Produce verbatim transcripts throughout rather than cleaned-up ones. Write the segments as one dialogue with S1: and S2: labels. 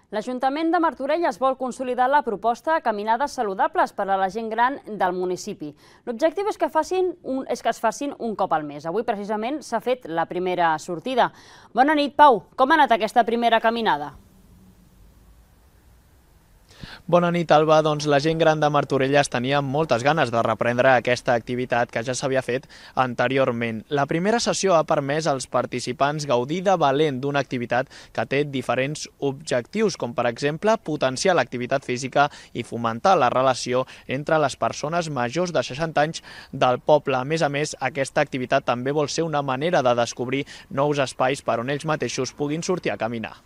S1: L'Ajuntament de Martorelles vol consolidar la proposta de caminades saludables per a la gent gran del municipi. L'objectiu és que facin un, és que es facin un cop al mes. Avui precisament s'ha fet la primera sortida. Bona nit, Pau. Com ha anat aquesta primera caminada?
S2: Bona nit, Alba. Doncs la gent gran de Martorelles tenia moltes ganes de reprendre aquesta activitat que ja s'havia fet anteriorment. La primera sessió ha permès als participants gaudir de valent d'una activitat que té diferents objectius, com per exemple potenciar l'activitat física i fomentar la relació entre les persones majors de seixanta anys del poble. A més a més, aquesta activitat també vol ser una manera de descobrir nous espais per on ells mateixos puguin sortir a caminar.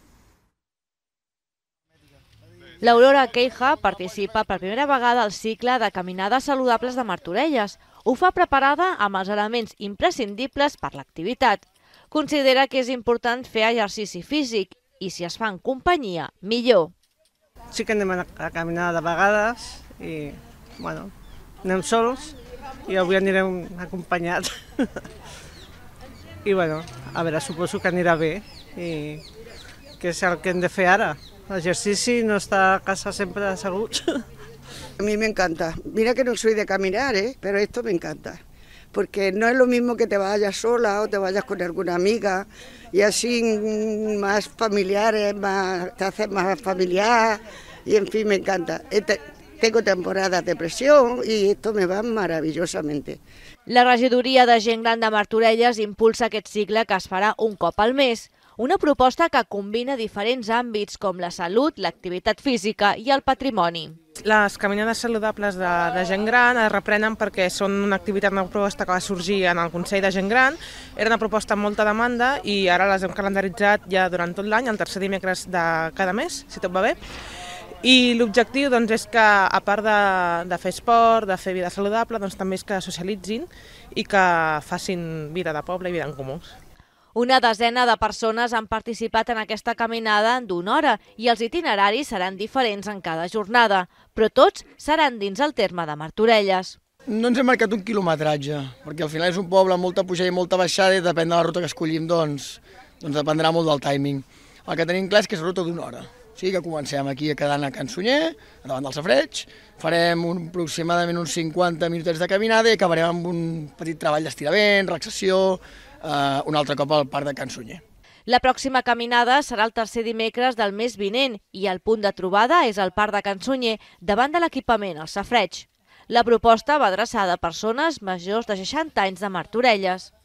S3: L'Aurora Queija participa per primera vegada al cicle de caminades saludables de Martorelles. Ho fa preparada amb els elements imprescindibles per l'activitat. Considera que és important fer exercici físic i si es fa en companyia, millor.
S4: Sí que anem a caminar de vegades i, bueno, anem sols i avui anirem acompanyats. I, bueno, a veure, suposo que anirà bé i que és el que hem de fer ara. L'exercici, no estar a casa sempre asseguts.
S5: A mí me encanta. Mira que no soy de caminar, ¿eh? Pero esto me encanta. Porque no es lo mismo que te vayas sola o te vayas con alguna amiga y así más familiares, más, te haces más familiar y en fin, me encanta. Este, tengo temporadas de presión y esto me va maravillosamente.
S3: La regidoria de gent gran de Martorelles impulsa aquest cicle que es farà un cop al mes. Una proposta que combina diferents àmbits com la salut, l'activitat física i el patrimoni.
S4: Les caminades saludables de, de gent gran es reprenen perquè són una activitat, una proposta que va sorgir en el Consell de Gent Gran. Era una proposta amb molta demanda i ara les hem calendaritzat ja durant tot l'any, el tercer dimecres de cada mes, si tot va bé. I l'objectiu doncs, és que, a part de, de fer esport, de fer vida saludable, doncs, també és que socialitzin i que facin vida de poble i vida en comú.
S3: Una desena de persones han participat en aquesta caminada d'una hora i els itineraris seran diferents en cada jornada, però tots seran dins el terme de Martorelles.
S6: No ens hem marcat un quilometratge, perquè al final és un poble amb molta pujada i molta baixada i depèn de la ruta que escollim, doncs, doncs dependrà molt del timing. El que tenim clar és que és ruta d'una hora. O sigui que comencem aquí a quedar a Can Sunyer, davant del safareig, farem un, aproximadament uns cinquanta minutets de caminada i acabarem amb un petit treball d'estirament, relaxació, Uh, un altre cop al Parc de Can Sunyer.
S3: La pròxima caminada serà el tercer dimecres del mes vinent i el punt de trobada és el Parc de Can Sunyer, davant de l'equipament, el safareig. La proposta va adreçada a persones majors de seixanta anys de Martorelles.